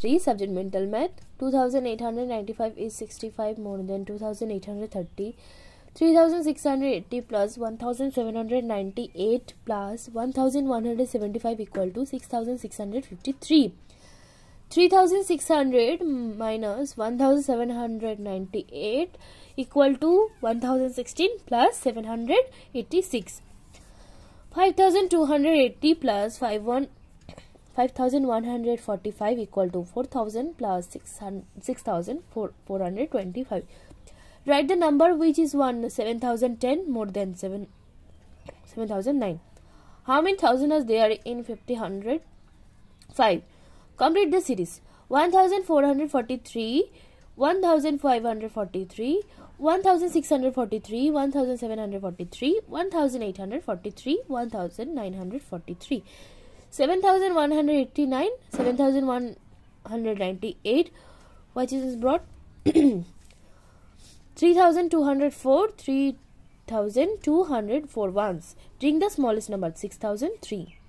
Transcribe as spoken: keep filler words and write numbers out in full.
three. Subject mental math. two thousand eight hundred ninety-five is sixty-five more than two thousand eight hundred thirty. three thousand six hundred eighty plus one thousand seven hundred ninety-eight plus one thousand one hundred seventy-five equal to six thousand six hundred fifty-three. three thousand six hundred minus one thousand seven hundred ninety-eight equal to one thousand sixteen plus seven hundred eighty-six. five thousand two hundred eighty plus five thousand one hundred forty-five equal to four thousand plus six thousand four hundred twenty-five. Write the number which is one seven thousand ten more than seven thousand nine. How many thousand are there in fifty, one hundred? five. Complete the series. one thousand four hundred forty-three, one thousand five hundred forty-three, one thousand six hundred forty-three, one thousand seven hundred forty-three, one thousand eight hundred forty-three, one thousand nine hundred forty-three, seven thousand one hundred eighty-nine, seven thousand one hundred ninety-eight, which is brought three thousand two hundred four, three thousand two hundred four ones. Bring the smallest number, six thousand three.